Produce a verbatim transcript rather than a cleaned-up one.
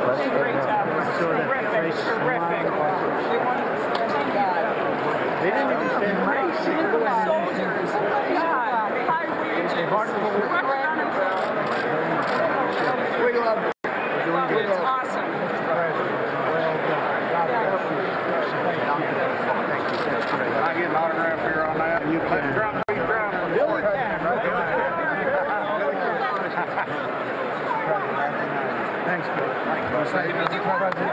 Great job. Terrific. Terrific. They didn't even stand right. Soldiers. God. High wages. We love it. Love it. It's awesome. Can I get an autograph here on that? You can. Drop, drop, drop. Billy can, right? Thanks, Bill. Thank you.